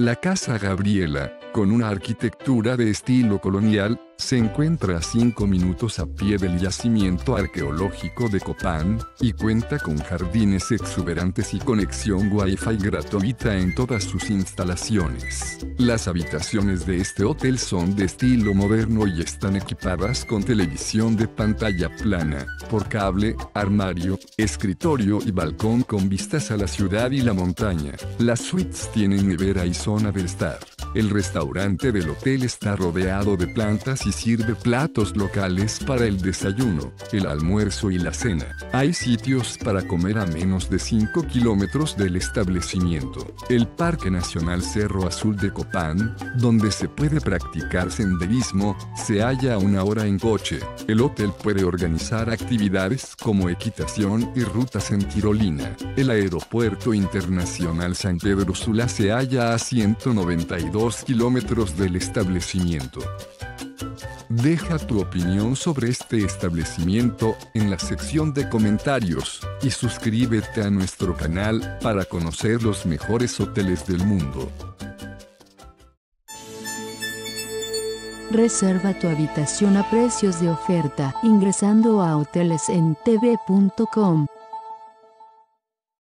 La Casa Gabriela, con una arquitectura de estilo colonial, se encuentra a 5 minutos a pie del yacimiento arqueológico de Copán, y cuenta con jardines exuberantes y conexión Wi-Fi gratuita en todas sus instalaciones. Las habitaciones de este hotel son de estilo moderno y están equipadas con televisión de pantalla plana, por cable, armario, escritorio y balcón con vistas a la ciudad y la montaña. Las suites tienen nevera y zona de estar. El restaurante del hotel está rodeado de plantas y sirve platos locales para el desayuno, el almuerzo y la cena. Hay sitios para comer a menos de 5 kilómetros del establecimiento. El Parque Nacional Cerro Azul de Copán, donde se puede practicar senderismo, se halla a 1 hora en coche. El hotel puede organizar actividades como equitación y rutas en tirolina. El Aeropuerto Internacional San Pedro Sula se halla a 192 kilómetros del establecimiento. Deja tu opinión sobre este establecimiento en la sección de comentarios y suscríbete a nuestro canal para conocer los mejores hoteles del mundo. Reserva tu habitación a precios de oferta ingresando a hotelesentv.com.